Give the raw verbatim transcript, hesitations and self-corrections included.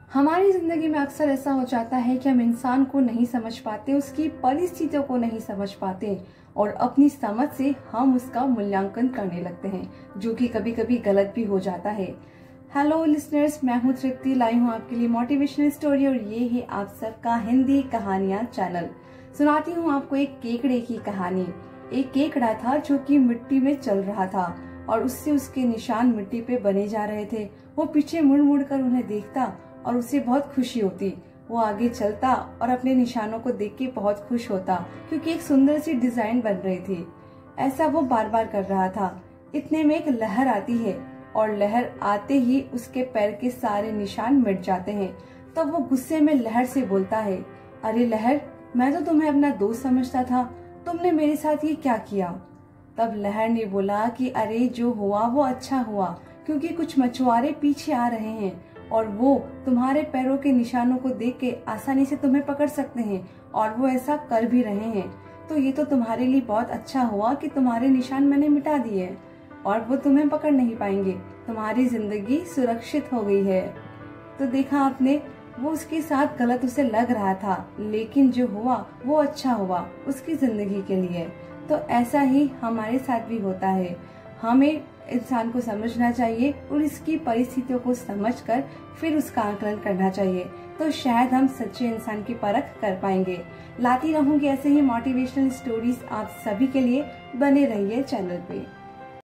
हमारी जिंदगी में अक्सर ऐसा हो जाता है कि हम इंसान को नहीं समझ पाते, उसकी परिस्थितियों को नहीं समझ पाते और अपनी समझ से हम उसका मूल्यांकन करने लगते हैं, जो कि कभी कभी गलत भी हो जाता है। हेलो लिसनर्स, मैं हूं तृप्ति, लाई हूं आपके लिए मोटिवेशनल स्टोरी और ये है आप सबका हिंदी कहानियां चैनल। सुनाती हूं आपको एक केकड़े की कहानी। एक केकड़ा था जो कि मिट्टी में चल रहा था और उससे उसके निशान मिट्टी पे बने जा रहे थे। वो पीछे मुड़ मुड़ कर उन्हें देखता और उसे बहुत खुशी होती। वो आगे चलता और अपने निशानों को देख के बहुत खुश होता, क्योंकि एक सुंदर सी डिजाइन बन रही थी। ऐसा वो बार बार कर रहा था। इतने में एक लहर आती है और लहर आते ही उसके पैर के सारे निशान मिट जाते हैं। तब वो गुस्से में लहर से बोलता है, अरे लहर, मैं तो तुम्हें अपना दोस्त समझता था, तुमने मेरे साथ ये क्या किया? तब लहर ने बोला कि अरे जो हुआ वो अच्छा हुआ, क्योंकि कुछ मछुआरे पीछे आ रहे हैं और वो तुम्हारे पैरों के निशानों को देख के आसानी से तुम्हें पकड़ सकते हैं और वो ऐसा कर भी रहे हैं। तो ये तो तुम्हारे लिए बहुत अच्छा हुआ कि तुम्हारे निशान मैंने मिटा दिए और वो तुम्हें पकड़ नहीं पाएंगे। तुम्हारी जिंदगी सुरक्षित हो गई है। तो देखा आपने, वो उसके साथ गलत उसे लग रहा था, लेकिन जो हुआ वो अच्छा हुआ उसकी जिंदगी के लिए। तो ऐसा ही हमारे साथ भी होता है। हमें इंसान को समझना चाहिए और इसकी परिस्थितियों को समझकर फिर उसका आकलन करना चाहिए, तो शायद हम सच्चे इंसान की परख कर पाएंगे। लाती रहूंगी ऐसे ही मोटिवेशनल स्टोरीज आप सभी के लिए। बने रहिए चैनल पे।